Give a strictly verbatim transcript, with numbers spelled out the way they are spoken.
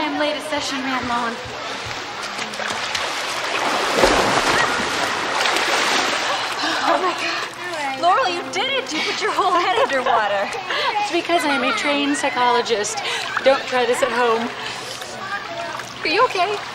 I'm late. A session ran long. Oh my God. Laurel, you did it. You put your whole head underwater. It's because I am a trained psychologist. Don't try this at home. Are you okay?